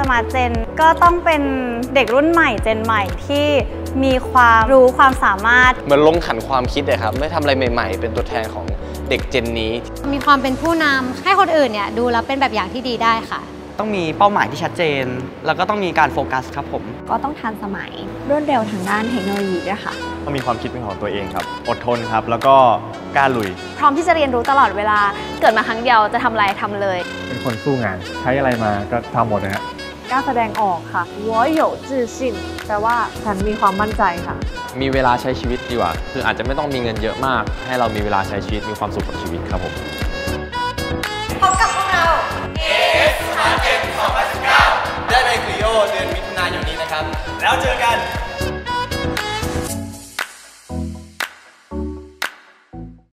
มาร์ทเจนก็ต้องเป็นเด็กรุ่นใหม่เจนใหม่ที่มีความรู้ความสามารถเหมือนลงขันความคิดเลยครับไม่ทำอะไรใหม่ๆเป็นตัวแทนของเด็กเจนนี้มีความเป็นผู้นำให้คนอื่นเนี่ยดูแล้วเป็นแบบอย่างที่ดีได้ค่ะต้องมีเป้าหมายที่ชัดเจนแล้วก็ต้องมีการโฟกัสครับผมก็ต้องทันสมัยรวดเร็วทางด้านเทคโนโลยีด้วยค่ะต้องมีความคิดเป็นของตัวเองครับอดทนครับแล้วก็กล้าลุยพร้อมที่จะเรียนรู้ตลอดเวลาเกิดมาครั้งเดียวจะทำอะไรทำเลยเป็นคนสู้งานใช้อะไรมาก็ทำหมดนะฮะกล้าแสดงออกค่ะ我有自信แปลว่าฉันมีความมั่นใจค่ะมีเวลาใช้ชีวิตดีกว่าคืออาจจะไม่ต้องมีเงินเยอะมากให้เรามีเวลาใช้ชีวิตมีความสุขกับชีวิตครับผมพบกับพวกเรา AS Smart Gen 2019ได้ในคุยโอเดือนมิถุนายนนี้นะครับแล้วเจอกัน